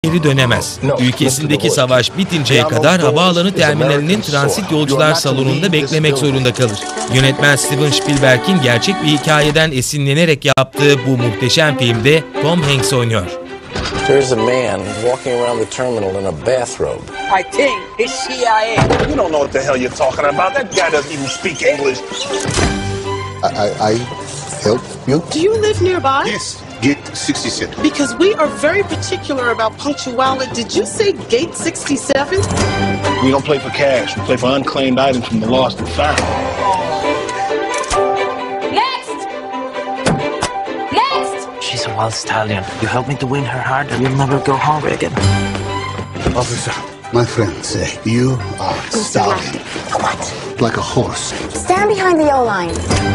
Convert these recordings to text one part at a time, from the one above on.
geri dönemez. Ülkesindeki savaş bitinceye kadar havaalanı terminalinin transit yolcular salonunda beklemek zorunda kalır. Yönetmen Steven Spielberg'in gerçek bir hikayeden esinlenerek yaptığı bu muhteşem filmde Tom Hanks oynuyor. There's a man walking around the terminal in a bathrobe. I think it's CIA. You don't know what the hell you're talking about. That guy doesn't even speak English. I help you? Do you live nearby? Yes. Gate 67. Because we are very particular about punctuality. Did you say gate 67? We don't play for cash. We play for unclaimed items from the lost and found. She's a wild stallion. You help me to win her heart and you'll never go hungry again. Officer, my friend say you are stallion. What? Like a horse. Stand behind the O-line.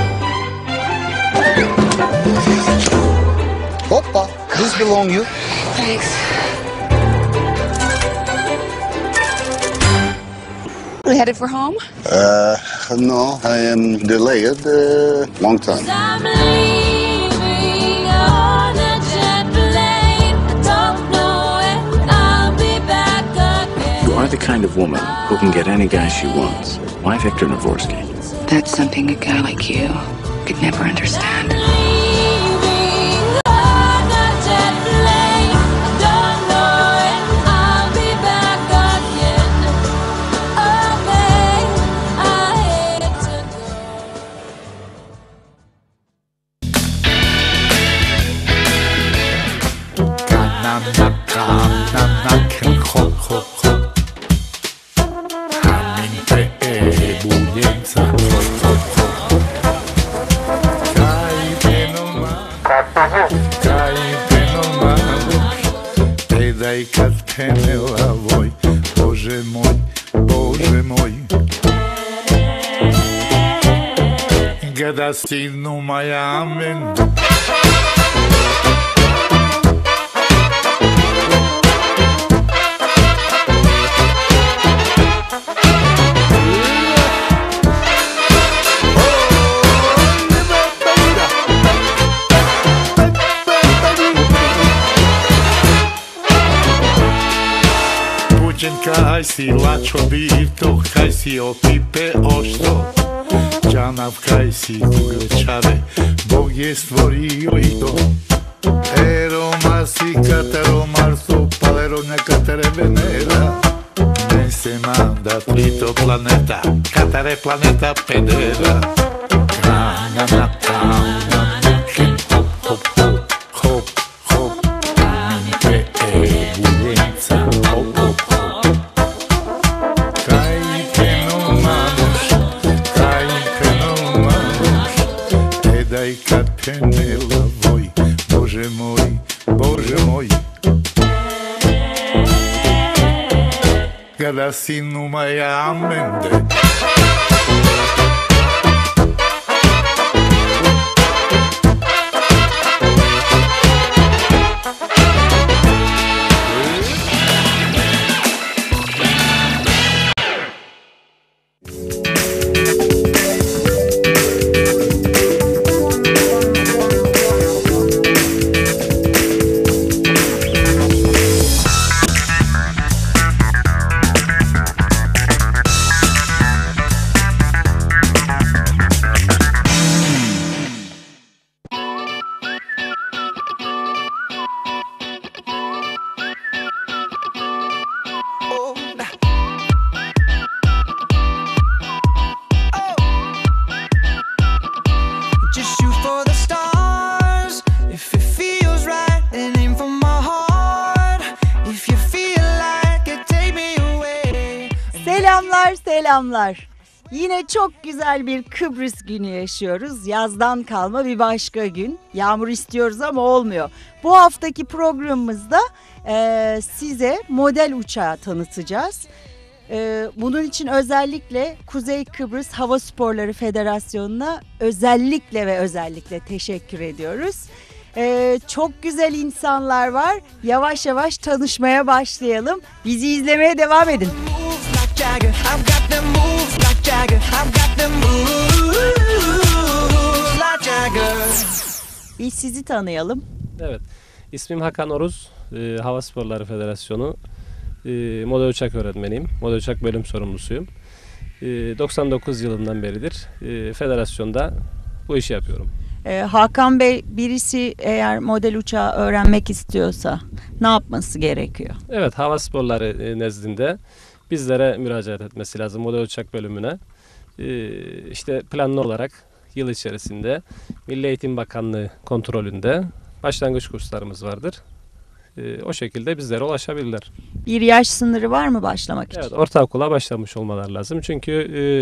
Hoppa, this belong you. Thanks. We headed for home? No, I am delayed long time. You are the kind of woman who can get any guy she wants. Why Victor Navorsky? That's something a guy like you could never understand. Gadasi numaya amen. Kaj si lačo divto, kaj si opipe ošto, Đanav kaj si uglečave, Bog je stvorio i to. Eroma si katero Marsu, palero nekatere Venera, ne se manda trito planeta, katere planeta pedera. Kana na kana, hip hop hop hop, hop hop, pe buljenca, hop hop. Penela voj, Bože moj, Bože moj. Kada si numaya amende. Selamlar. Yine çok güzel bir Kıbrıs günü yaşıyoruz. Yazdan kalma bir başka gün. Yağmur istiyoruz ama olmuyor. Bu haftaki programımızda size model uçağı tanıtacağız. Bunun için özellikle Kuzey Kıbrıs Hava Sporları Federasyonu'na özellikle teşekkür ediyoruz. Çok güzel insanlar var. Yavaş yavaş tanışmaya başlayalım. Bizi izlemeye devam edin. Biz sizi tanıyalım. Evet, ismim Hakan Oruz. Hava Sporları Federasyonu model uçak öğretmeniyim. Model uçak bölüm sorumlusuyum. 99 yılından beridir federasyonda bu işi yapıyorum. Hakan Bey, birisi eğer model uçağı öğrenmek istiyorsa ne yapması gerekiyor? Evet, hava sporları nezdinde bizlere müracaat etmesi lazım model uçak bölümüne. İşte planlı olarak yıl içerisinde Milli Eğitim Bakanlığı kontrolünde başlangıç kurslarımız vardır. O şekilde bizlere ulaşabilirler. Bir yaş sınırı var mı başlamak için? Evet, ortaokula başlamış olmaları lazım. Çünkü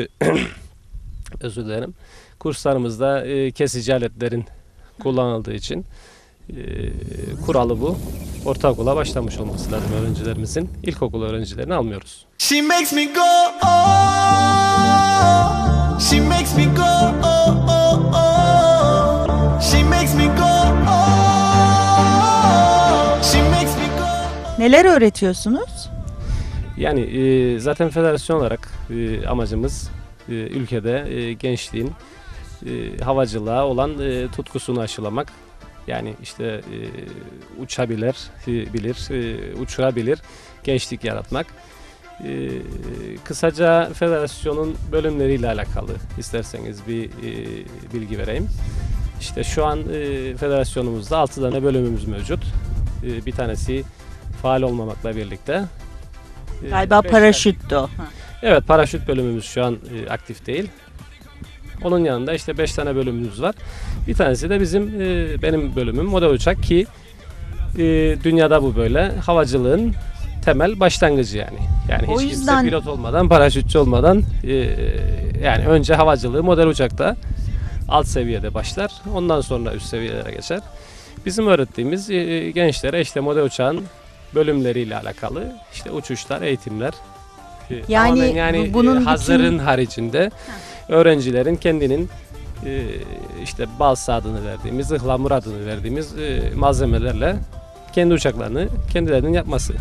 özür dilerim. Kurslarımızda kesici aletlerin kullanıldığı için kuralı bu. Ortaokula başlamış olması lazım öğrencilerimizin. İlkokul öğrencilerini almıyoruz. She makes me go oh, she makes me go oh, oh, oh. She makes me go oh, she makes me go. Neler öğretiyorsunuz? Yani zaten federasyon olarak amacımız ülkede gençliğin havacılığa olan tutkusunu aşılamak. Yani işte uçabilir, uçurabilir gençlik yaratmak. Kısaca federasyonun bölümleriyle alakalı isterseniz bir bilgi vereyim. İşte şu an federasyonumuzda 6 tane bölümümüz mevcut. Bir tanesi faal olmamakla birlikte. Galiba paraşüttü o. Evet, paraşüt bölümümüz şu an aktif değil. Onun yanında işte 5 tane bölümümüz var. Bir tanesi de benim bölümüm model uçak ki dünyada bu böyle. Havacılığın temel başlangıcı yani. Yani hiç kimse pilot olmadan, paraşütçü olmadan yani önce havacılığı model uçakta alt seviyede başlar. Ondan sonra üst seviyelere geçer. Bizim öğrettiğimiz gençlere işte model uçağın bölümleriyle alakalı işte uçuşlar, eğitimler. Yani bunun hazırın haricinde öğrencilerin kendinin işte balsa adını verdiğimiz, ıhlamur adını verdiğimiz malzemelerle kendi uçaklarını kendilerinin yapması.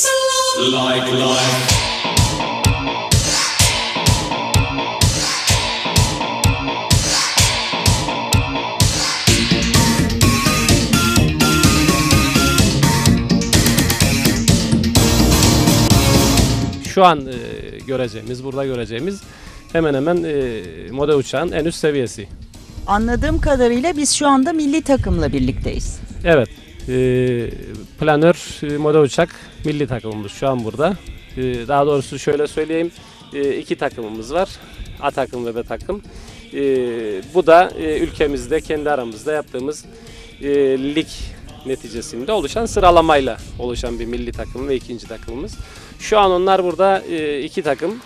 Şu an burada göreceğimiz hemen hemen model uçağın en üst seviyesi. Anladığım kadarıyla biz şu anda milli takımla birlikteyiz. Evet, Plano R model uçak milli takımımız şu an burada. Daha doğrusu şöyle söyleyeyim, 2 takımımız var, A takım ve B takım. Bu da ülkemizde kendi aramızda yaptığımız lig neticesinde oluşan sıralamayla oluşan bir milli takım ve ikinci takımımız. Şu an onlar burada 2 takım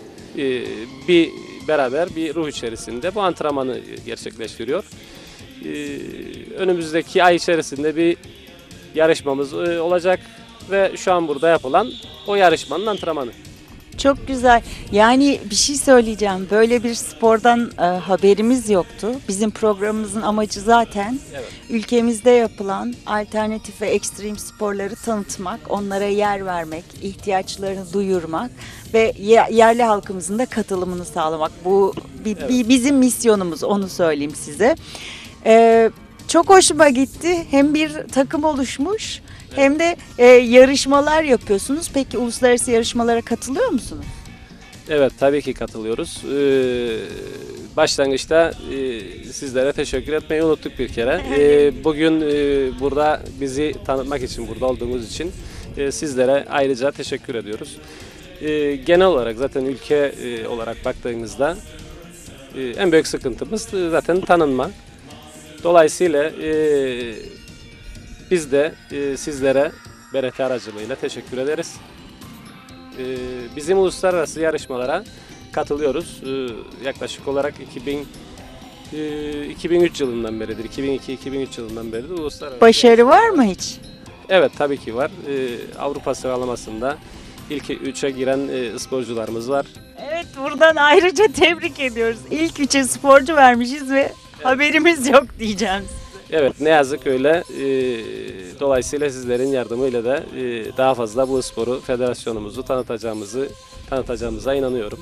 beraber bir ruh içerisinde bu antrenmanı gerçekleştiriyor. Önümüzdeki ay içerisinde bir yarışmamız olacak ve şu an burada yapılan o yarışmanın antrenmanı. Çok güzel. Yani bir şey söyleyeceğim. Böyle bir spordan haberimiz yoktu. Bizim programımızın amacı zaten ülkemizde yapılan alternatif ve ekstrem sporları tanıtmak, onlara yer vermek, ihtiyaçlarını duyurmak ve yerli halkımızın da katılımını sağlamak. Bu bizim misyonumuz, onu söyleyeyim size. Çok hoşuma gitti. Hem bir takım oluşmuş hem de yarışmalar yapıyorsunuz. Peki uluslararası yarışmalara katılıyor musunuz? Evet, tabii ki katılıyoruz. Başlangıçta sizlere teşekkür etmeyi unuttuk bir kere. Bugün burada bizi tanıtmak için, burada olduğunuz için sizlere ayrıca teşekkür ediyoruz. Genel olarak zaten ülke olarak baktığınızda en büyük sıkıntımız zaten tanınma. Dolayısıyla biz de sizlere BRT aracılığıyla teşekkür ederiz. Bizim uluslararası yarışmalara katılıyoruz. Yaklaşık olarak 2003 yılından beridir, 2002-2003 yılından beridir uluslararası. Başarı var mı hiç? Evet, tabii ki var. Avrupa sıralamasında ilk 3'e giren sporcularımız var. Evet, buradan ayrıca tebrik ediyoruz. İlk 3'e sporcu vermişiz ve haberimiz yok diyeceğim size. Evet, ne yazık öyle. Dolayısıyla sizlerin yardımıyla da daha fazla bu sporu, federasyonumuzu tanıtacağımıza inanıyorum.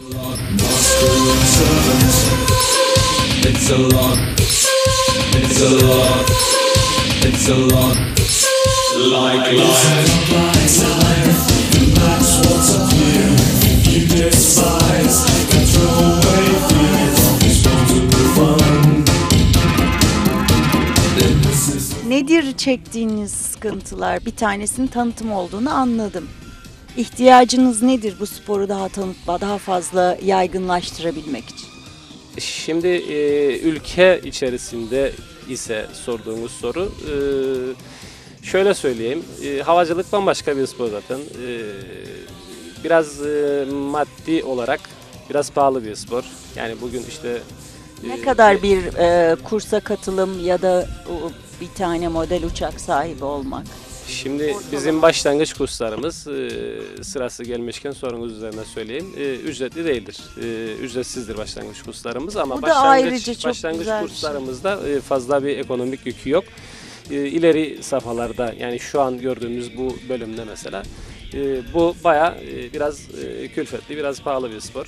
Nedir çektiğiniz sıkıntılar? Bir tanesinin tanıtım olduğunu anladım. İhtiyacınız nedir bu sporu daha tanıtma, daha fazla yaygınlaştırabilmek için? Şimdi ülke içerisinde ise sorduğunuz soru, şöyle söyleyeyim, havacılık bambaşka bir spor zaten. Biraz maddi olarak biraz pahalı bir spor. Yani bugün işte... Ne kadar bir kursa katılım ya da bir tane model uçak sahibi olmak? Şimdi bizim başlangıç kurslarımız, sırası gelmişken sorunuz üzerine söyleyeyim, ücretli değildir. Ücretsizdir başlangıç kurslarımız ama başlangıç kurslarımızda fazla bir ekonomik yükü yok. İleri safhalarda, yani şu an gördüğümüz bu bölümde mesela, bu bayağı biraz külfetli, biraz pahalı bir spor.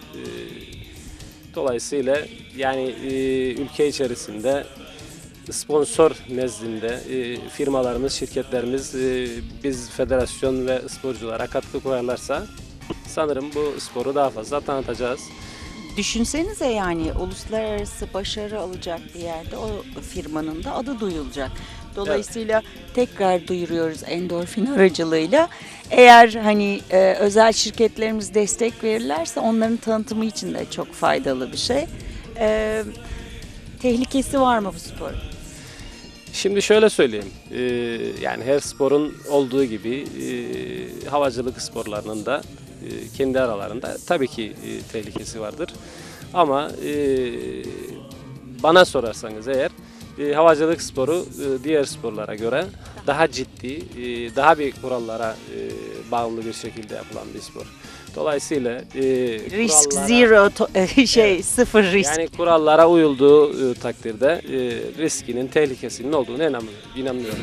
Dolayısıyla yani ülke içerisinde sponsor nezdinde firmalarımız, şirketlerimiz biz federasyon ve sporculara katkı koyarlarsa sanırım bu sporu daha fazla tanıtacağız. Düşünsenize, yani uluslararası başarı alacak bir yerde o firmanın da adı duyulacak. Dolayısıyla tekrar duyuruyoruz endorfin aracılığıyla. Eğer hani özel şirketlerimiz destek verirlerse onların tanıtımı için de çok faydalı bir şey. Tehlikesi var mı bu sporun? Şimdi şöyle söyleyeyim, yani her sporun olduğu gibi havacılık sporlarının da kendi aralarında tabii ki tehlikesi vardır. Ama bana sorarsanız eğer, havacılık sporu diğer sporlara göre daha ciddi, daha bir kurallara bağımlı bir şekilde yapılan bir spor. Dolayısıyla risk zero, sıfır risk. Yani kurallara uyulduğu takdirde riskinin, tehlikesinin olduğunu inanmıyorum.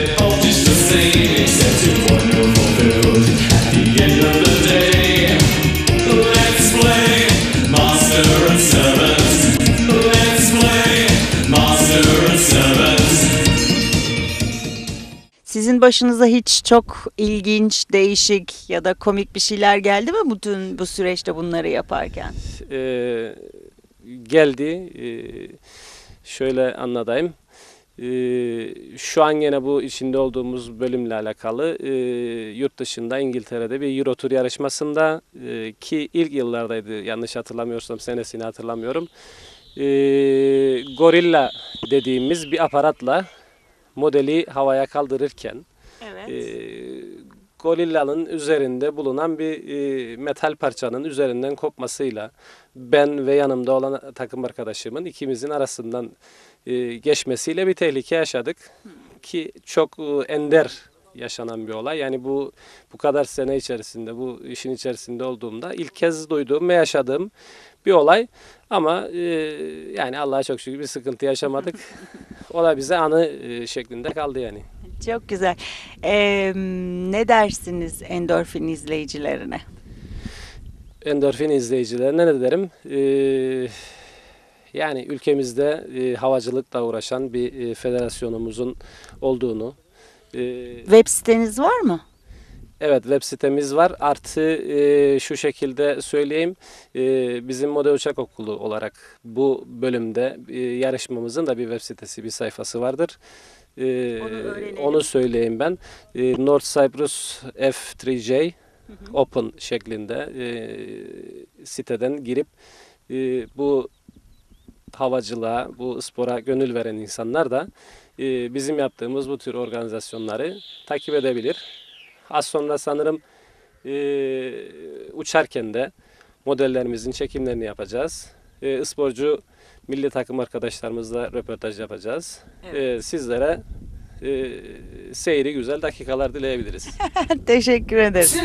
Sizin başınıza hiç çok ilginç, değişik ya da komik bir şeyler geldi mi bütün bu süreçte bunları yaparken? Geldi. Şöyle anlatayım. Şu an yine bu içinde olduğumuz bölümle alakalı yurt dışında, İngiltere'de bir Euro Tour yarışmasında ki ilk yıllardaydı, yanlış hatırlamıyorsam senesini hatırlamıyorum. Gorilla dediğimiz bir aparatla modeli havaya kaldırırken gorillanın üzerinde bulunan bir metal parçanın üzerinden kopmasıyla ben ve yanımda olan takım arkadaşımın ikimizin arasından geçmesiyle bir tehlike yaşadık. Ki çok ender yaşanan bir olay. Yani bu kadar sene içerisinde, bu işin içerisinde olduğumda ilk kez duyduğum ve yaşadığım bir olay. Ama yani Allah'a çok şükür bir sıkıntı yaşamadık. O da bize anı şeklinde kaldı yani. Çok güzel. Ne dersiniz endorfin izleyicilerine? Endorfin izleyicilerine ne derim? Yani ülkemizde havacılıkla uğraşan bir federasyonumuzun olduğunu. Web siteniz var mı? Evet, web sitemiz var. Artı şu şekilde söyleyeyim, bizim Model Uçak Okulu olarak bu bölümde yarışmamızın da bir web sitesi, bir sayfası vardır. Onu söyleyeyim ben. North Cyprus F3J Open şeklinde siteden girip bu havacılığa, bu spora gönül veren insanlar da bizim yaptığımız bu tür organizasyonları takip edebilir. Az sonra sanırım uçarken de modellerimizin çekimlerini yapacağız. Sporcu milli takım arkadaşlarımızla röportaj yapacağız. Evet. Sizlere seyri güzel dakikalar dileyebiliriz. Teşekkür ederiz.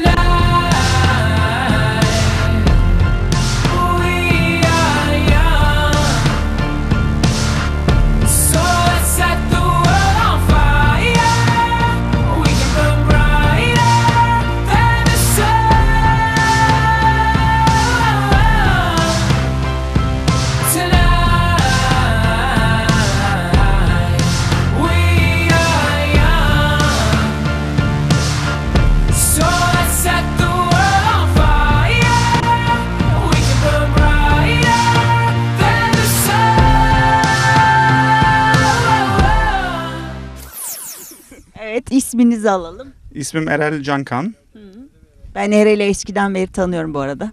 isminizi alalım. İsmim Erel Cankan. Ben Erel'i eskiden beri tanıyorum bu arada.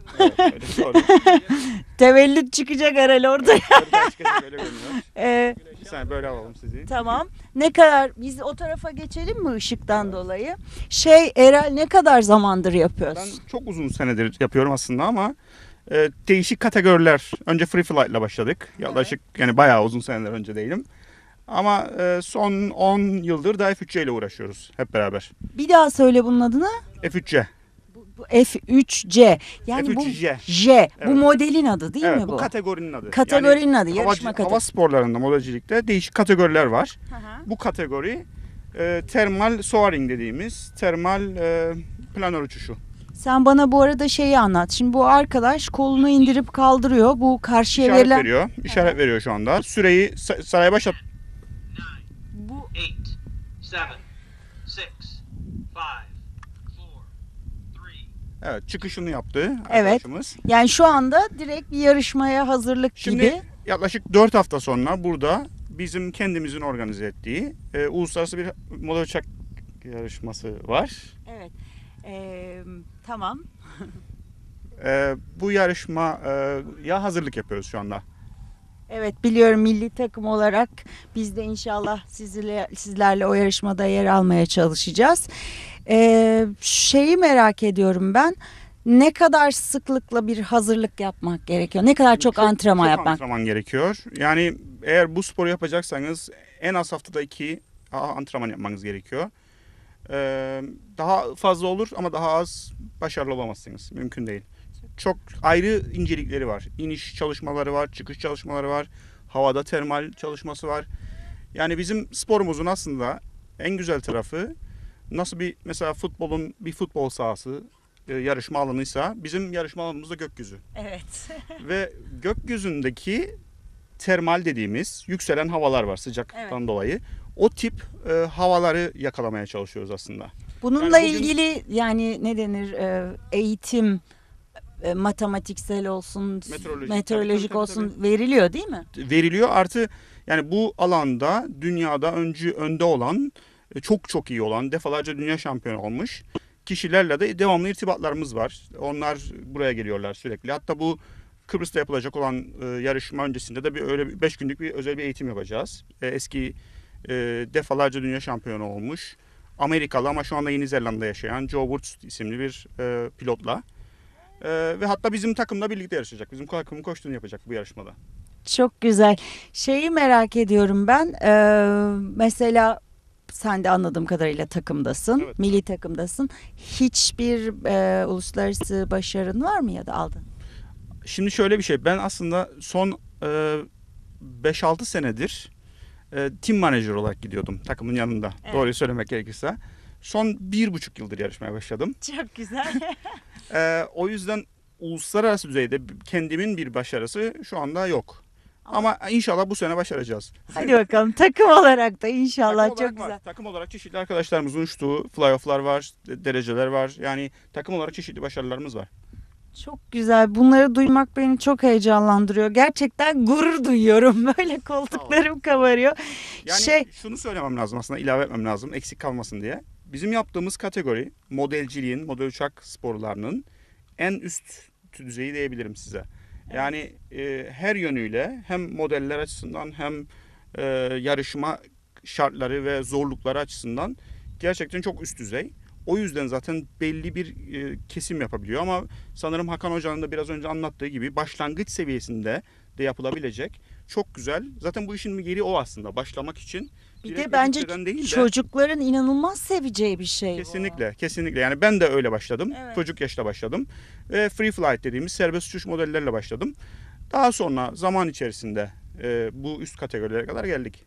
Tevellüt çıkacak Erel orada. Bir saniye böyle alalım sizi. Tamam. Ne kadar, biz o tarafa geçelim mi ışıktan dolayı? Erel ne kadar zamandır yapıyorsun? Ben çok uzun senedir yapıyorum aslında ama değişik kategoriler. Önce free flight ile başladık. Yaklaşık yani bayağı uzun seneler önce değilim. Ama son 10 yıldır da F3J ile uğraşıyoruz hep beraber. Bir daha söyle bunun adını. F3J. Bu F3C. Yani F3J. bu J. Evet. Bu Evet. modelin adı değil mi bu? Bu kategorinin adı. Kategorinin adı. Yarışma kategorisi. Hava sporlarında, modelcilikte değişik kategoriler var. Bu kategori termal soaring dediğimiz termal Plano R uçuşu. Sen bana bu arada şeyi anlat. Şimdi bu arkadaş kolunu indirip kaldırıyor. Bu karşıya İşaret verilen... veriyor. İşaret veriyor şu anda. Süreyi saraya başlat. Bu 8, 7, 6, 5, 4, 3. Evet, çıkışını yaptı evet. arkadaşımız. Yani şu anda direkt bir yarışmaya hazırlık Şimdi, gibi. yaklaşık 4 hafta sonra burada bizim kendimizin organize ettiği uluslararası bir model uçak yarışması var. Evet. Tamam. Bu yarışmaya hazırlık yapıyoruz şu anda. Evet, biliyorum, milli takım olarak biz de inşallah sizlerle o yarışmada yer almaya çalışacağız. Şeyi merak ediyorum ben. Ne kadar sıklıkla bir hazırlık yapmak gerekiyor? Ne kadar çok antrenman yapmak? Çok antrenman gerekiyor. Yani eğer bu sporu yapacaksanız en az haftada 2 antrenman yapmanız gerekiyor. Daha fazla olur ama daha az başarılı olamazsınız. Mümkün değil. Çok ayrı incelikleri var. İniş çalışmaları var, çıkış çalışmaları var. Havada termal çalışması var. Yani bizim sporumuzun aslında en güzel tarafı nasıl mesela bir futbol sahası yarışma alanıysa bizim yarışma alanımız da gökyüzü. Evet. Ve gökyüzündeki termal dediğimiz yükselen havalar var sıcaklıktan dolayı. O tip havaları yakalamaya çalışıyoruz aslında. Bununla ilgili yani ne denir eğitim matematiksel olsun, meteorolojik olsun veriliyor değil mi? Veriliyor. Artı yani bu alanda dünyada önde olan, çok iyi olan, defalarca dünya şampiyonu olmuş kişilerle de devamlı irtibatlarımız var. Onlar buraya geliyorlar sürekli. Hatta bu Kıbrıs'ta yapılacak olan yarışma öncesinde de öyle 5 günlük özel bir eğitim yapacağız. Eski defalarca dünya şampiyonu olmuş Amerikalı ama şu anda Yeni Zelanda'da yaşayan Joe Wurtz isimli bir pilotla. Ve hatta bizim takımla birlikte yarışacak. Bizim takımın koştuğunu yapacak bu yarışmada. Çok güzel. Şeyi merak ediyorum ben. Mesela sen de anladığım kadarıyla takımdasın. Evet. Milli takımdasın. Hiçbir uluslararası başarın var mı ya da aldın? Şimdi şöyle bir şey. Ben aslında son 5-6 senedir team manager olarak gidiyordum takımın yanında. Evet. Doğruyu söylemek gerekirse. Son 1,5 yıldır yarışmaya başladım. Çok güzel. O yüzden uluslararası düzeyde kendimin bir başarısı şu anda yok. Ama inşallah bu sene başaracağız. Hadi bakalım, takım olarak da inşallah çok güzel. Var. Takım olarak çeşitli arkadaşlarımızın uçtuğu fly-off'lar var, dereceler var. Yani takım olarak çeşitli başarılarımız var. Çok güzel. Bunları duymak beni çok heyecanlandırıyor. Gerçekten gurur duyuyorum. Böyle koltuklarım kabarıyor. Yani şunu söylemem lazım aslında, ilave etmem lazım eksik kalmasın diye. Bizim yaptığımız kategori modelciliğin, model uçak sporlarının en üst düzeyi diyebilirim size. Yani her yönüyle hem modeller açısından hem yarışma şartları ve zorlukları açısından gerçekten çok üst düzey. O yüzden zaten belli bir kesim yapabiliyor ama sanırım Hakan Hoca'nın da biraz önce anlattığı gibi başlangıç seviyesinde de yapılabilecek. Çok güzel. Zaten bu işin yeri o aslında başlamak için. Bir de bence çocukların inanılmaz seveceği bir şey. Kesinlikle, kesinlikle. Yani ben de öyle başladım. Evet. Çocuk yaşta başladım. Ve free flight dediğimiz serbest uçuş modellerle başladım. Daha sonra zaman içerisinde bu üst kategorilere kadar geldik.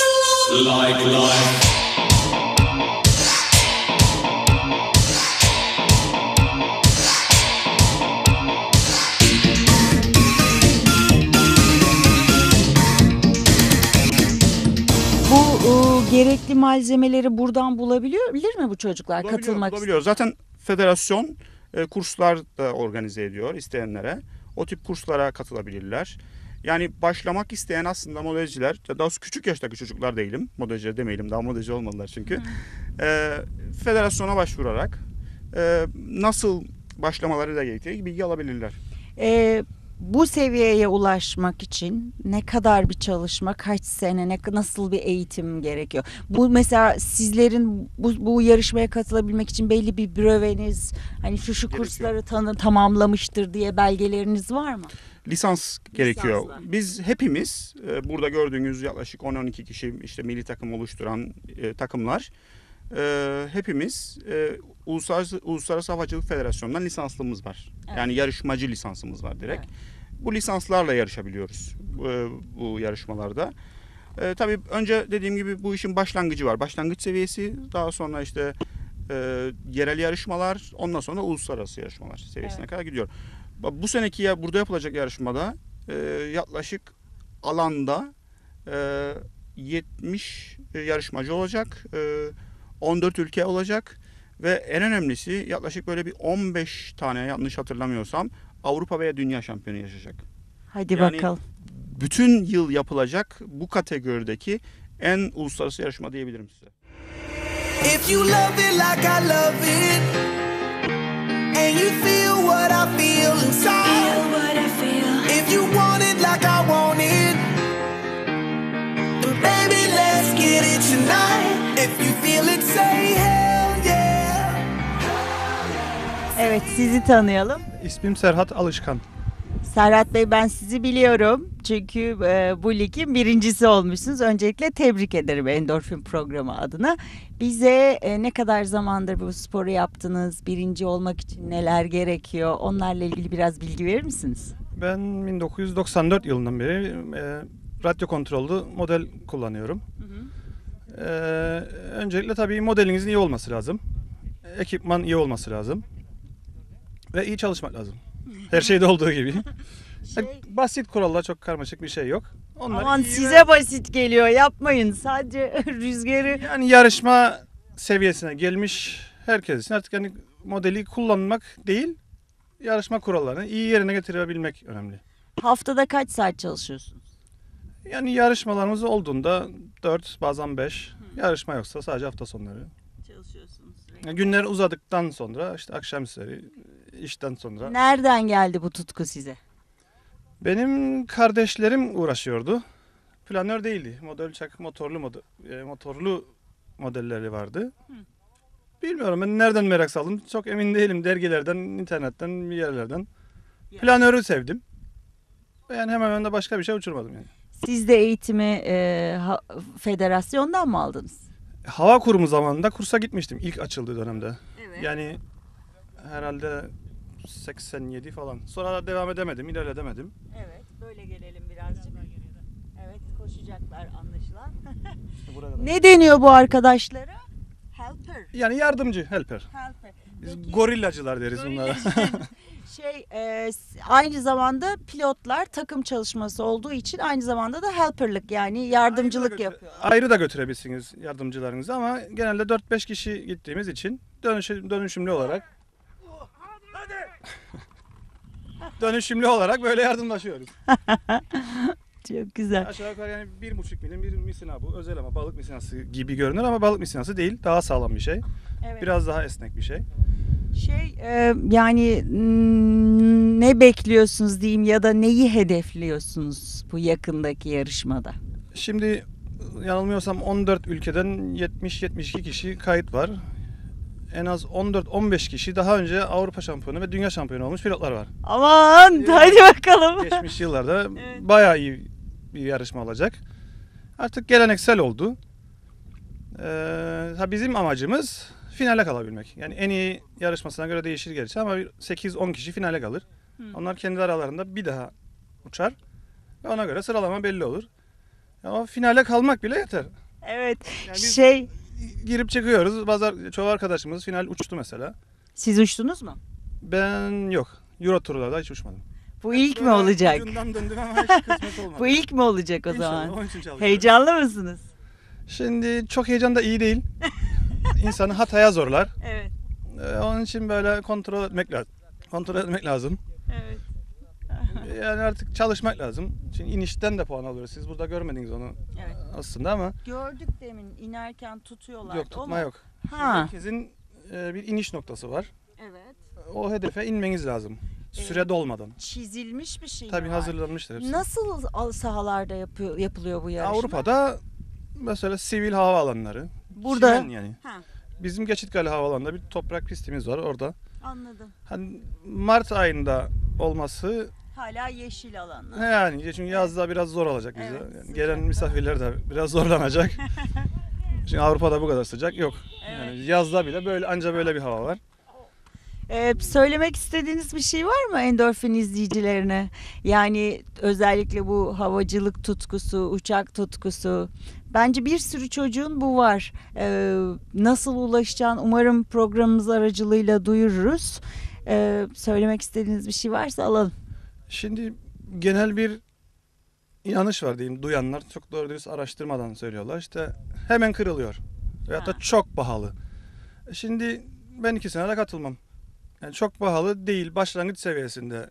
Gerekli malzemeleri buradan bulabilir mi bu çocuklar katılmak bulabiliyor. Zaten federasyon kurslar da organize ediyor isteyenlere. O tip kurslara katılabilirler. Yani başlamak isteyen aslında modelciler, daha küçük yaştaki çocuklar değilim. Modelci demeyelim, daha modelci olmadılar çünkü. Federasyona başvurarak nasıl başlamaları da gerektiği bilgi alabilirler. Bu seviyeye ulaşmak için ne kadar bir çalışma, kaç sene, nasıl bir eğitim gerekiyor? Bu mesela sizlerin bu yarışmaya katılabilmek için belli bir bröveniz, hani şu kursları tamamlamıştır diye belgeleriniz var mı? Lisans gerekiyor. Lisanslar. Biz hepimiz burada gördüğünüz yaklaşık 10-12 kişi işte milli takım oluşturan takımlar hepimiz Uluslararası Havacılık Federasyonu'ndan lisanslığımız var. Evet. Yani yarışmacı lisansımız var direkt. Evet. Bu lisanslarla yarışabiliyoruz bu yarışmalarda. Tabii önce dediğim gibi bu işin başlangıcı var. Başlangıç seviyesi, daha sonra işte yerel yarışmalar, ondan sonra uluslararası yarışmalar seviyesine kadar gidiyor. Bu seneki burada yapılacak yarışmada yaklaşık alanda 70 yarışmacı olacak, 14 ülke olacak ve en önemlisi yaklaşık böyle bir 15 tane, yanlış hatırlamıyorsam, Avrupa veya Dünya şampiyonu yaşayacak. Hadi bakalım. Bütün yıl yapılacak bu kategorideki en uluslararası yarışma diyebilirim size. If you love it like I love it, and you feel what I feel inside, if you want it like I want it, then baby let's get it tonight. If you feel it, say hell yeah. Evet, sizi tanıyalım. İsmim Serhat Alışkan. Serhat Bey, ben sizi biliyorum. Çünkü bu ligin birincisi olmuşsunuz. Öncelikle tebrik ederim endorfin programı adına. Bize ne kadar zamandır bu sporu yaptınız? Birinci olmak için neler gerekiyor? Onlarla ilgili biraz bilgi verir misiniz? Ben 1994 yılından beri radyo kontrollü model kullanıyorum. Öncelikle tabii modelinizin iyi olması lazım. Ekipman iyi olması lazım. Ve iyi çalışmak lazım. Her şeyde olduğu gibi. Basit kurallar, çok karmaşık bir şey yok. Aman size basit geliyor, yapmayın. Sadece rüzgarı... Yani yarışma seviyesine gelmiş herkes için artık yani modeli kullanmak değil, yarışma kurallarını iyi yerine getirebilmek önemli. Haftada kaç saat çalışıyorsunuz? Yani yarışmalarımız olduğunda 4, bazen 5. Yarışma yoksa sadece hafta sonları. Çalışıyorsunuz. Yani günler uzadıktan sonra işte akşamüstleri, işten sonra. Nereden geldi bu tutku size? Benim kardeşlerim uğraşıyordu. Planör değildi. Model uçak motorlu modelleri vardı. Bilmiyorum ben nereden merak saldım. Çok emin değilim. Dergilerden, internetten, bir yerlerden. Planörü sevdim. Yani hemen de başka bir şey uçurmadım yani. Siz de eğitimi federasyondan mı aldınız? Hava kurumu zamanında kursa gitmiştim ilk açıldığı dönemde. Evet. Yani herhalde 87 falan. Sonra devam edemedim, ilerleyemedim. Evet, böyle gelelim birazcık. Evet, koşacaklar anlaşılan. Ne deniyor bu arkadaşlara? Helper. Yani yardımcı, helper. Biz gorillacılar deriz bunlara. Aynı zamanda pilotlar takım çalışması olduğu için aynı zamanda da helperlık, yani yardımcılık yapıyor. Ayrı da götürebilirsiniz yardımcılarınızı ama genelde 4-5 kişi gittiğimiz için dönüşümlü olarak dönüşümlü olarak böyle yardımlaşıyoruz. Çok güzel. Aşağı yukarı yani 1,5 milim bir misina bu. Özel ama balık misinası gibi görünür ama balık misinası değil. Daha sağlam bir şey. Evet. Biraz daha esnek bir şey. Yani ne bekliyorsunuz diyeyim ya da neyi hedefliyorsunuz bu yakındaki yarışmada? Şimdi yanılmıyorsam 14 ülkeden 70-72 kişi kayıt var. En az 14-15 kişi daha önce Avrupa şampiyonu ve dünya şampiyonu olmuş pilotlar var. Aman hadi bakalım. Geçmiş yıllarda bayağı iyi bir yarışma olacak. Artık geleneksel oldu. Bizim amacımız finale kalabilmek. Yani en iyi yarışmasına göre değişir gerçi ama 8-10 kişi finale kalır. Onlar kendi aralarında bir daha uçar ve ona göre sıralama belli olur. Ama finale kalmak bile yeter. Evet. Yani girip çıkıyoruz. Çoğu arkadaşımız final uçtu mesela. Siz uçtunuz mu? Ben yok. Euro turlarda hiç uçmadım. Bu ilk mi olacak? Ucundan döndüm ama hiç kısmet olmadı. Bu ilk mi olacak o İnşallah, zaman? onun için çalışıyorum. Heyecanlı mısınız? Şimdi çok heyecan da iyi değil. İnsanı hataya zorlar. Evet. Onun için böyle kontrol etmek lazım. Evet. Yani artık çalışmak lazım. Şimdi inişten de puan alıyoruz. Siz burada görmediniz onu aslında ama. Gördük demin inerken tutuyorlar. Yok, tutma yok. Ha. Herkesin bir iniş noktası var. Evet. O hedefe inmeniz lazım. Süre dolmadan. Çizilmiş bir şey Tabii var. hazırlanmıştır hepsi. Nasıl sahalarda yapılıyor bu yarışma? Avrupa'da mesela sivil havaalanları. Burada. Çimen yani. Ha. Bizim Geçitkale Havaalanı'nda bir toprak pistimiz var orada. Anladım. Hani Mart ayında olması Hala yeşil alanlar. yani çünkü yazda biraz zor olacak bize. Evet, Yani gelen misafirler de biraz zorlanacak. Çünkü Avrupa'da bu kadar sıcak yok. Yani yazda bile böyle anca böyle bir hava var. Söylemek istediğiniz bir şey var mı endorfin izleyicilerine? Yani özellikle bu havacılık tutkusu, uçak tutkusu. Bence bir sürü çocuğun bu var. Nasıl ulaşacağını umarım programımız aracılığıyla duyururuz. Söylemek istediğiniz bir şey varsa alalım. Şimdi genel bir inanış var diyeyim. Duyanlar çok doğru dürüst araştırmadan söylüyorlar. İşte hemen kırılıyor. Veyahut da çok pahalı. Şimdi ben 2 sene de katılmam. Yani çok pahalı değil. Başlangıç seviyesinde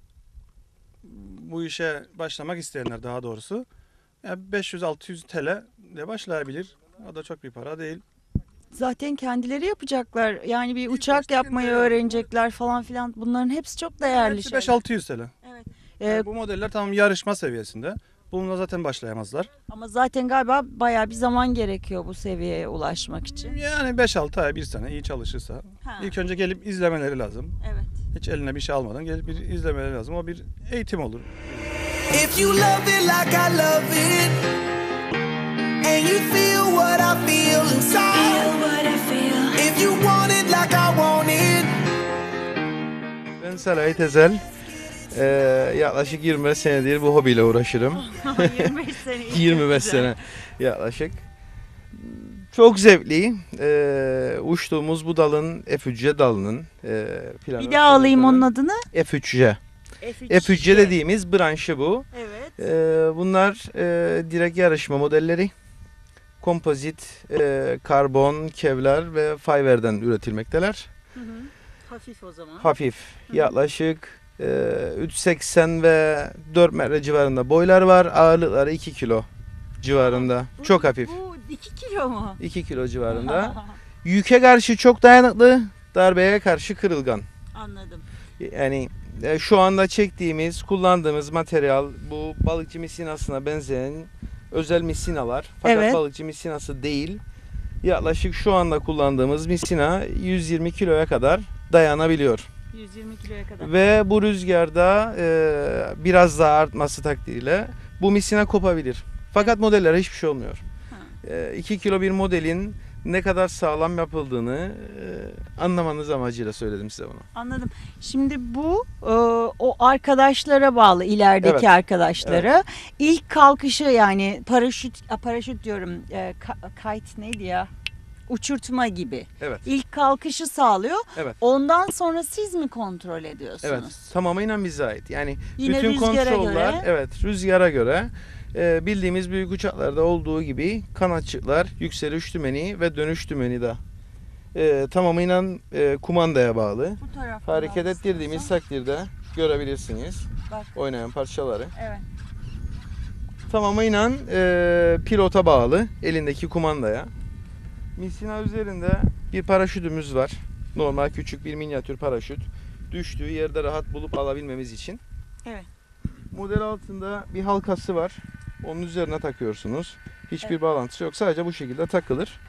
bu işe başlamak isteyenler daha doğrusu. Yani 500-600 TL ile başlayabilir. O da çok bir para değil. Zaten kendileri yapacaklar. Yani bir uçak yapmayı öğrenecekler falan filan. Bunların hepsi çok değerli şeyler. 5-600 TL. Evet. Yani bu modeller tamam yarışma seviyesinde. Bununla zaten başlayamazlar. Ama zaten galiba bayağı bir zaman gerekiyor bu seviyeye ulaşmak için. Yani 5-6 ay, 1 sene iyi çalışırsa. İlk önce gelip izlemeleri lazım. Evet. Hiç eline bir şey almadan gelip bir izlemeleri lazım. O bir eğitim olur. If you love it like I love it, and you feel what I feel inside, if you want it like I want it. Ben Saray Tezel. Yaklaşık 25 senedir bu hobiyle uğraşırım. 25 sene. 25 sene yaklaşık. Çok zevkli. Uçtuğumuz bu dalın F3J dalının planı. Bir daha alayım onun adını. F3J. F3J dediğimiz branşı bu. Evet. Bunlar direkt yarışma modelleri. Kompozit, karbon, kevlar ve fiber'den üretilmekteler. Hafif o zaman. Hafif. Yaklaşık 3.80 ve 4 metre civarında boylar var. Ağırlıkları 2 kilo civarında. Çok hafif. Bu 2 kilo mu? 2 kilo civarında. Yüke karşı çok dayanıklı, darbeye karşı kırılgan. Anladım. Yani şu anda çektiğimiz, kullandığımız materyal bu balıkçı misinasına benzeyen özel misinalar. Fakat balıkçı misinası değil. Yaklaşık şu anda kullandığımız misina 120 kiloya kadar dayanabiliyor. 120 kiloya kadar. Ve bu rüzgarda biraz daha artması takdirde bu misina kopabilir. Fakat modellere hiçbir şey olmuyor. 2 kilo bir modelin ne kadar sağlam yapıldığını anlamanız amacıyla söyledim size bunu. Anladım. Şimdi bu o arkadaşlara bağlı, ilerideki arkadaşlara. Evet. İlk kalkışı yani paraşüt diyorum, kite neydi ya? Uçurtma gibi. Evet. İlk kalkışı sağlıyor. Evet. Ondan sonra siz mi kontrol ediyorsunuz? Evet. Tamamıyla bize ait. Yani yine bütün kontroller göre. Rüzgara göre bildiğimiz büyük uçaklarda olduğu gibi kanatçıklar, yükseliş dümeni ve dönüş dümeni de tamamıyla kumandaya bağlı. Hareket ettirdiğimiz takdirde görebilirsiniz. Bak. Oynayan parçaları. Evet. Tamamıyla pilota bağlı, elindeki kumandaya. Misina üzerinde bir paraşütümüz var. Normal küçük bir minyatür paraşüt. Düştüğü yerde rahat bulup alabilmemiz için. Evet. Model altında bir halkası var. Onun üzerine takıyorsunuz. Hiçbir bağlantısı yok. Sadece bu şekilde takılır.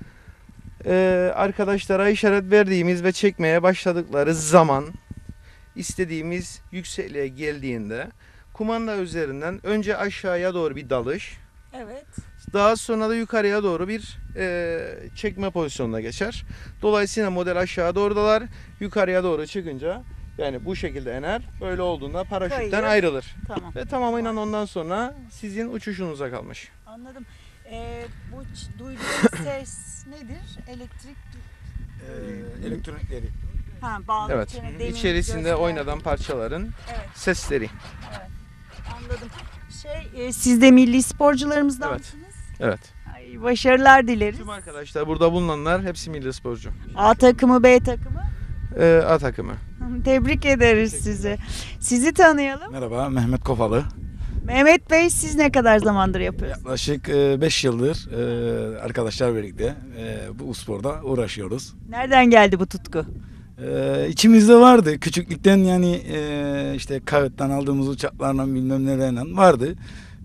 Arkadaşlara işaret verdiğimiz ve çekmeye başladıkları zaman istediğimiz yüksekliğe geldiğinde kumanda üzerinden önce aşağıya doğru bir dalış. Evet. Daha sonra da yukarıya doğru bir çekme pozisyonuna geçer. Dolayısıyla model aşağı doğru dalar. Yukarıya doğru çıkınca yani bu şekilde iner. Böyle olduğunda paraşütten ayrılır. Tamam. Ve tamamıyla ondan sonra sizin uçuşunuza kalmış. Anladım. Bu duyduğunuz ses nedir? Elektrik Elektronikleri. Bağlı. Evet. İçerisinde oynadan parçaların sesleri. Evet. Anladım. Siz de milli sporcularımızdan mısınız? Evet. Ay, başarılar dileriz. Tüm arkadaşlar burada bulunanlar hepsi milli sporcu. A takımı, B takımı? A takımı. Tebrik ederiz sizi. Sizi tanıyalım. Merhaba, Mehmet Kopalı. Mehmet Bey, siz ne kadar zamandır yapıyorsunuz? Yaklaşık 5 yıldır arkadaşlar birlikte bu sporda uğraşıyoruz. Nereden geldi bu tutku? İçimizde vardı. Küçüklükten yani işte kağıttan aldığımız uçaklarla bilmem nelerle vardı.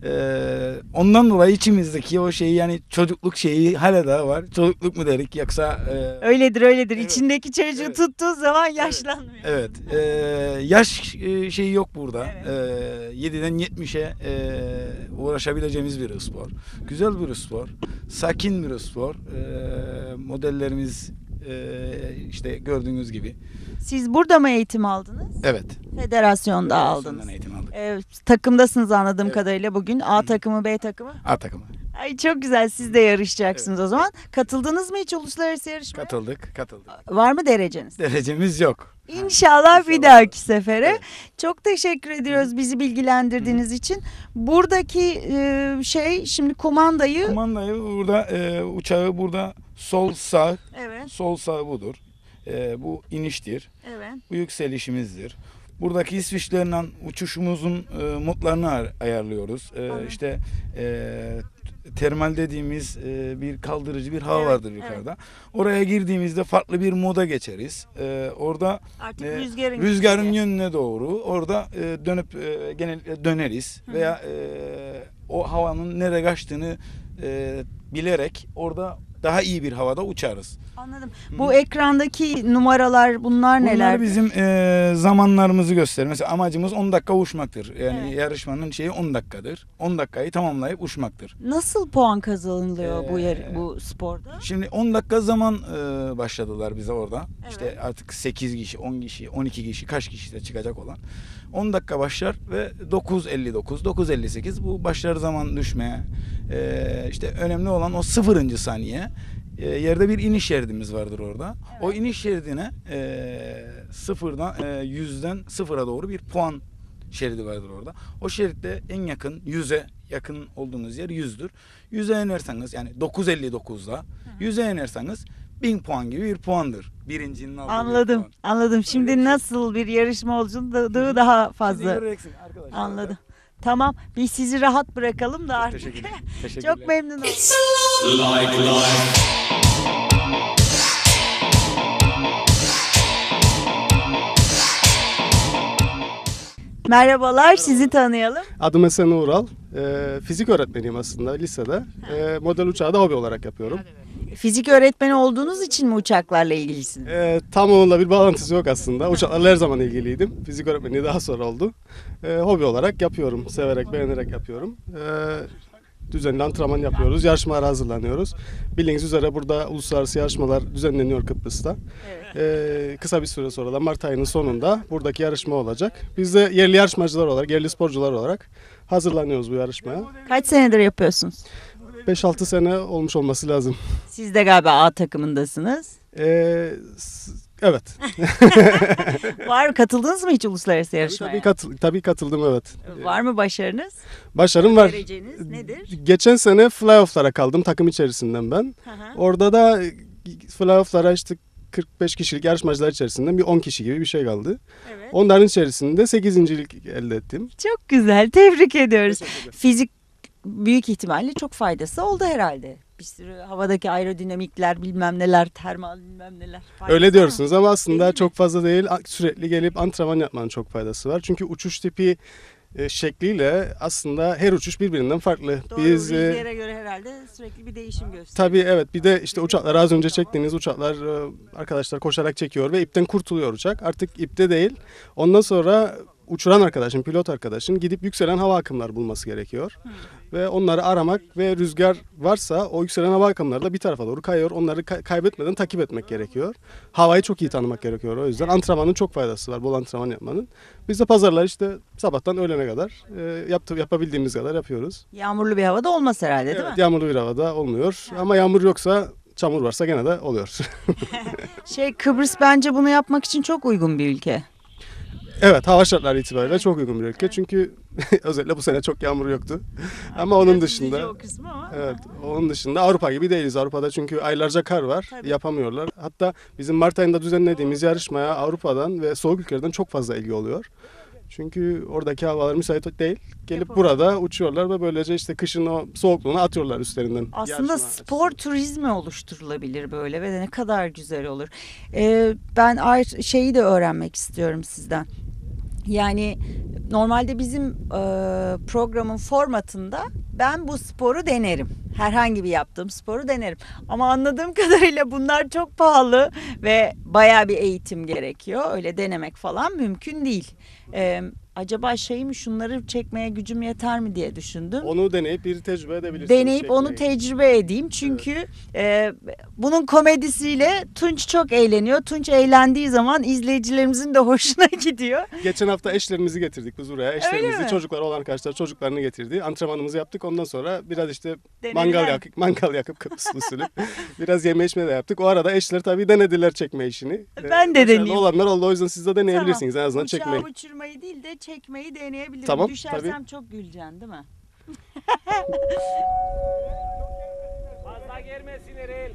Ondan dolayı içimizdeki o şeyi yani çocukluk şeyi hala daha var. Çocukluk mu derik yoksa... Öyledir. Evet. İçindeki çocuğu tuttuğu zaman yaşlanmıyor. Evet. Yaş şeyi yok burada. Evet. 7'den 70'e uğraşabileceğimiz bir spor. Güzel bir spor. Sakin bir spor. Modellerimiz işte gördüğünüz gibi. Siz burada mı eğitim aldınız? Evet. Federasyonda aldınız. Eğitim aldık. Takımdasınız anladığım kadarıyla bugün. A takımı, B takımı. A takımı. Ay çok güzel, siz de yarışacaksınız o zaman. Katıldınız mı hiç uluslararası yarışmaya? Katıldık. Var mı dereceniz? Derecemiz yok. İnşallah bir dahaki sefere. Evet. Çok teşekkür ediyoruz bizi bilgilendirdiğiniz için. Buradaki şimdi kumandayı burada uçağı burada sol sağ. Evet. Sol sağ budur. Bu iniştir. Evet. Bu yükselişimizdir. Buradaki İsviçre'yle uçuşumuzun modlarını ayarlıyoruz. İşte termal dediğimiz bir kaldırıcı bir hava vardır yukarıda. Evet. Oraya girdiğimizde farklı bir moda geçeriz. Orada artık rüzgarın yönüne doğru orada dönüp genellikle döneriz. Hı-hı. Veya o havanın nereye kaçtığını bilerek orada daha iyi bir havada uçarız. Anladım. Bu ekrandaki numaralar bunlar neler? Bunlar bizim zamanlarımızı gösterir. Mesela amacımız 10 dakika uçmaktır. Yani yarışmanın şeyi 10 dakikadır. 10 dakikayı tamamlayıp uçmaktır. Nasıl puan kazanılıyor bu sporda? Şimdi 10 dakika zaman başladılar bize orada. Evet. İşte artık 8 kişi, 10 kişi, 12 kişi kaç kişi de çıkacak olan. 10 dakika başlar ve 9.59, 9.58 bu başlar zaman düşmeye. İşte önemli olan o 0. saniye. Yerde bir iniş şeridimiz vardır orada. Evet. O iniş şeridine sıfırdan 100'den 0'a doğru bir puan şeridi vardır orada. O şeritte en yakın 100'e yakın olduğunuz yer 100'dür. 100'e inerseniz yani 9.59'da 100'e inerseniz 1000 puan gibi bir puandır. Birincinin aldığı Anladım. Şimdi nasıl bir yarışma olduğunu daha fazla anladım. Tamam, biz sizi rahat bırakalım da artık. Çok memnun oldum. Merhabalar, sizi tanıyalım. Adım Esen Uğral. Fizik öğretmeniyim aslında lisede. Model uçağı da hobi olarak yapıyorum. Fizik öğretmeni olduğunuz için mi uçaklarla ilgilisiniz? Tam onunla bir bağlantısı yok aslında. Uçaklarla her zaman ilgiliydim. Fizik öğretmenliği daha sonra oldu. Hobi olarak yapıyorum. Severek, beğenerek yapıyorum. Düzenli antrenman yapıyoruz. Yarışmalara hazırlanıyoruz. Bildiğiniz üzere burada uluslararası yarışmalar düzenleniyor Kıbrıs'ta. Evet. Kısa bir süre sonra da Mart ayının sonunda buradaki yarışma olacak. Biz de yerli yarışmacılar olarak, yerli sporcular olarak hazırlanıyoruz bu yarışmaya. Kaç senedir yapıyorsunuz? 5-6 sene olmuş olması lazım. Siz de galiba A takımındasınız. Evet. Katıldınız mı hiç uluslararası yarışmaya? Tabii katıldım, evet. Var mı başarınız? Başarım var. Dereceniz nedir? Geçen sene fly-off'lara kaldım takım içerisinden ben. Orada da fly-off'lara işte 45 kişilik yarışmacılar içerisinden bir 10 kişi gibi bir şey kaldı. Evet. Onların içerisinde 8.'lik elde ettim. Çok güzel, tebrik ediyoruz. Fizik büyük ihtimalle çok faydası oldu herhalde. Bir sürü havadaki aerodinamikler bilmem neler, termal bilmem neler. Öyle diyorsunuz ama aslında çok fazla değil. Sürekli gelip antrenman yapmanın çok faydası var. Çünkü uçuş tipi şekliyle aslında her uçuş birbirinden farklı. Doğru, rüzgara göre herhalde sürekli bir değişim gösteriyor. Tabii evet, bir de işte uçaklar az önce çektiğiniz uçaklar arkadaşlar koşarak çekiyor ve ipten kurtuluyor uçak. Artık ipte değil. Ondan sonra uçuran arkadaşın, pilot arkadaşın gidip yükselen hava akımları bulması gerekiyor. Ve onları aramak ve rüzgar varsa o yükselen hava akımları da bir tarafa doğru kayıyor. Onları kaybetmeden takip etmek gerekiyor. Havayı çok iyi tanımak gerekiyor o yüzden. Antrenmanın çok faydası var, bol antrenman yapmanın. Biz de pazarlar işte sabahtan öğlene kadar yapabildiğimiz kadar yapıyoruz. Yağmurlu bir havada olmaz herhalde değil mi? Yağmurlu bir havada olmuyor ama yağmur yoksa çamur varsa gene de oluyor. Kıbrıs bence bunu yapmak için çok uygun bir ülke. Evet, hava şartları itibariyle çok uygun bir ülke. Çünkü özellikle bu sene çok yağmur yoktu. Ama onun dışında evet, onun dışında Avrupa gibi değiliz. Avrupa'da çünkü aylarca kar var. Tabii. Yapamıyorlar. Hatta bizim Mart ayında düzenlediğimiz yarışmaya Avrupa'dan ve soğuk ülkelerden çok fazla ilgi oluyor. Çünkü oradaki havalar müsait değil. Gelip burada uçuyorlar ve böylece işte kışın o soğukluğunu atıyorlar üstlerinden. Aslında spor turizmi oluşturulabilir böyle ve de ne kadar güzel olur. Ben şeyi de öğrenmek istiyorum sizden. Yani normalde bizim programın formatında ben bu sporu denerim. Herhangi bir yaptığım sporu denerim. Ama anladığım kadarıyla bunlar çok pahalı ve bayağı bir eğitim gerekiyor. Öyle denemek falan mümkün değil. Acaba şunları çekmeye gücüm yeter mi diye düşündüm. Onu deneyip bir tecrübe edebilirsiniz. Deneyip onu tecrübe edeyim. Çünkü bunun komedisiyle Tunç çok eğleniyor. Tunç eğlendiği zaman izleyicilerimizin de hoşuna gidiyor. Geçen hafta eşlerimizi getirdik biz buraya. Eşlerimizi, çocukları olan arkadaşlar çocuklarını getirdi. Antrenmanımızı yaptık. Ondan sonra biraz işte mangal yakıp Kıbrıs usulü. Biraz yeme içme de yaptık. O arada eşler tabii denediler çekme işini. Ben de deneyeyim. Olanlar oldu. O yüzden siz de deneyebilirsiniz. En azından çekmeyi. Uçağı uçurmayı değil de çekmeyi deneyebilirim. Tamam, Düşersem tabii. çok güleceksin değil mi? Fazla gelmesin Eril.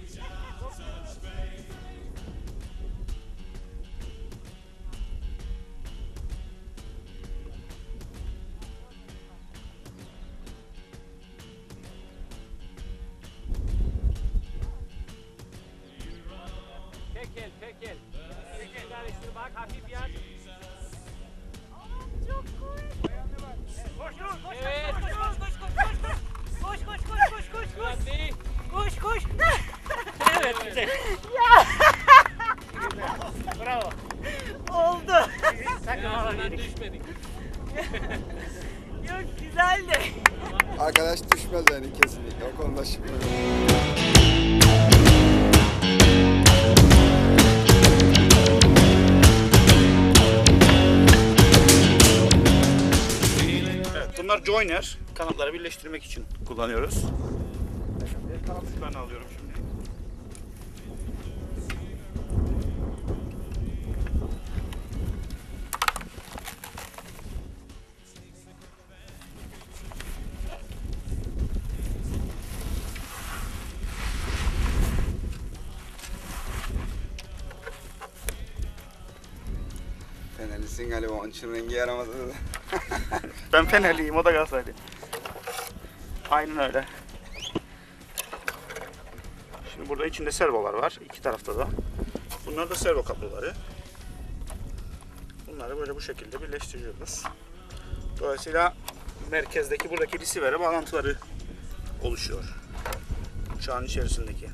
Tek el. Karıştır bak hafif yan. Çok cool. Koş. Evet güzel. Ya. Bravo. Oldu. Sakın düşmedik. Yok güzeldi. Arkadaş düşmez yani kesinlikle. O konuda şık. Bunlar joiner. Kanatları birleştirmek için kullanıyoruz. Kanat uçlarını alıyorum şimdi. Fenerlisin galiba onun için rengi yaramadı. Ben Fenerliyim, o da Galatasaraylı. Aynen öyle. Şimdi burada içinde servolar var, iki tarafta da. Bunlar da servo kabloları. Bunları böyle bu şekilde birleştiriyoruz. Dolayısıyla merkezdeki buradaki resiver'e bağlantıları oluşuyor. Uçağın içerisindeki.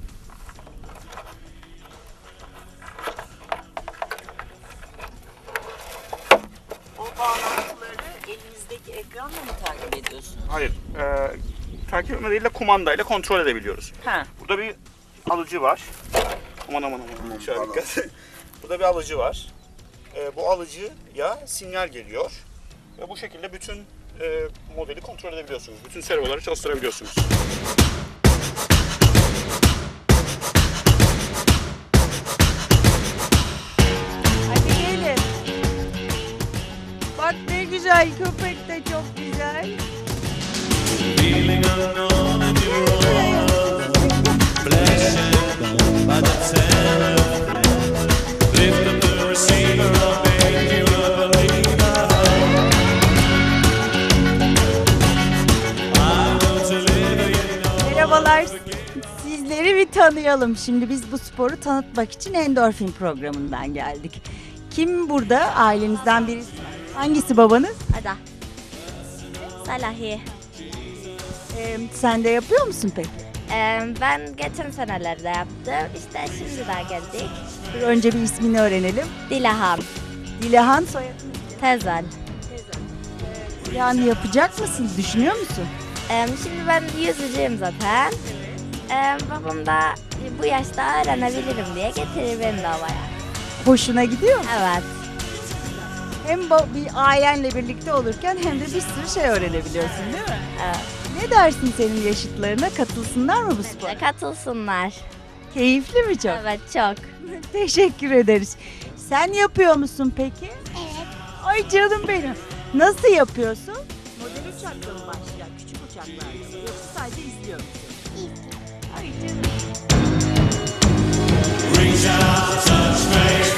Elinizdeki ekranla mı takip ediyorsun? Hayır. Takip etme değil de kumandayla kontrol edebiliyoruz. Ha. Burada bir alıcı var. Aman. Şöyle dikkat. Burada bir alıcı var. Bu alıcıya sinyal geliyor. Ve bu şekilde bütün modeli kontrol edebiliyorsunuz. Bütün servoları çalıştırabiliyorsunuz. Hadi gelin. Bak ne güzel, köpek de çok güzel. Merhabalar. Sizleri bir tanıyalım. Şimdi biz bu sporu tanıtmak için endorfin programından geldik. Kim burada? Ailenizden birisi. Hangisi babanız? Ada. Salahi. Sen de yapıyor musun peki? Ben geçen senelerde yaptım. İşte şimdi daha geldik. Önce bir ismini öğrenelim. Dilahan. Dilahan, soyadınız? Tezel. Yani yapacak mısın? Düşünüyor musun? Şimdi ben yüzücüyüm zaten. Babam da bu yaşta öğrenebilirim diye getirir beni de havaya. Hoşuna gidiyor mu? Evet. Hem bir ailenle birlikte olurken hem de bir sürü şey öğrenebiliyorsun değil mi? Evet. Ne dersin senin yaşıtlarına? Katılsınlar mı bu spora? Katılsınlar. Keyifli mi çok? Evet çok. Teşekkür ederiz. Sen yapıyor musun peki? Evet. Ay canım benim. Nasıl yapıyorsun? Model uçakla mı başlayan? Küçük uçaklarla mı? Yoksa sadece izliyor musun? Ay canım. Reach out, touch faith.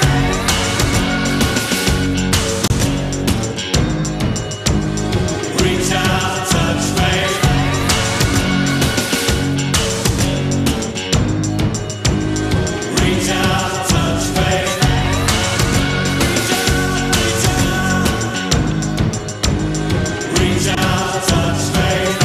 Reach out, touch faith. Reach out, touch faith. Reach out, touch faith.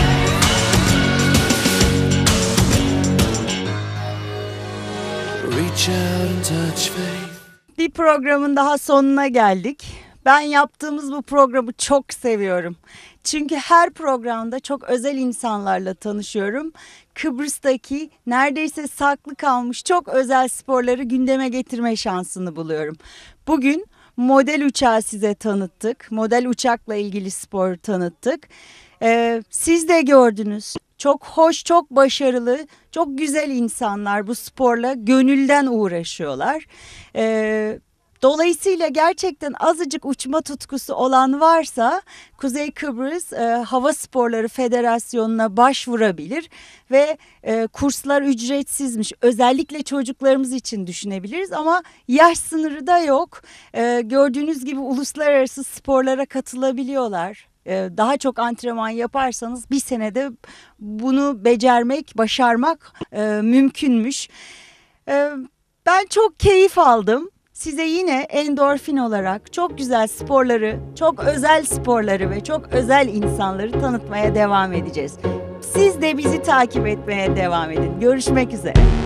Reach out and touch faith. Bir programın daha sonuna geldik. Ben yaptığımız bu programı çok seviyorum. Çünkü her programda çok özel insanlarla tanışıyorum. Kıbrıs'taki neredeyse saklı kalmış çok özel sporları gündeme getirme şansını buluyorum. Bugün model uçağı size tanıttık. Model uçakla ilgili spor tanıttık. Siz de gördünüz. Çok hoş, çok başarılı, çok güzel insanlar bu sporla gönülden uğraşıyorlar. Dolayısıyla gerçekten azıcık uçma tutkusu olan varsa Kuzey Kıbrıs Hava Sporları Federasyonu'na başvurabilir ve kurslar ücretsizmiş. Özellikle çocuklarımız için düşünebiliriz ama yaş sınırı da yok. Gördüğünüz gibi uluslararası sporlara katılabiliyorlar. Daha çok antrenman yaparsanız bir senede bunu başarmak mümkünmüş. Ben çok keyif aldım. Size yine endorfin olarak çok güzel sporları, çok özel sporları ve çok özel insanları tanıtmaya devam edeceğiz. Siz de bizi takip etmeye devam edin. Görüşmek üzere.